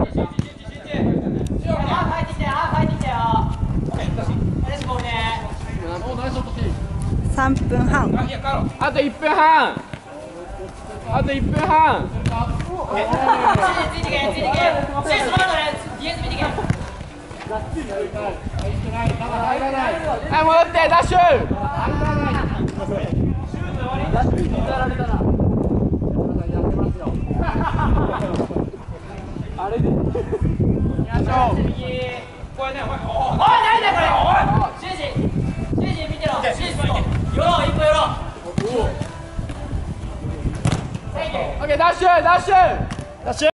3分半。 あと1分半。あと1分半。 ついてけ、ついてけ。スイスマートね、ディフェンス見てけ。 はい、戻って、ダッシュ。あれで。 これね、おい、何だこれ。シュージ見てろ。シュージ見てろ。寄ろう、一歩寄ろう。 オッケー、ダッシュ、ダッシュ。